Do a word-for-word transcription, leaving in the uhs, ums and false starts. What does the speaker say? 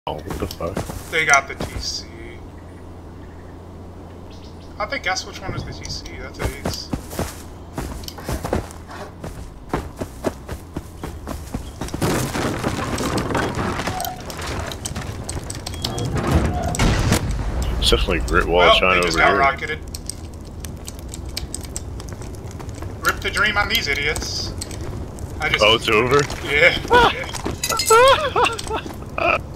Oh, what the fuck? They got the T C. How'd they guess which one was the T C? That's AIDS. It's definitely Grit Wall well, China they just over got here. rocketed. Rip the dream on these idiots. I just. Oh, it's over? Yeah. yeah.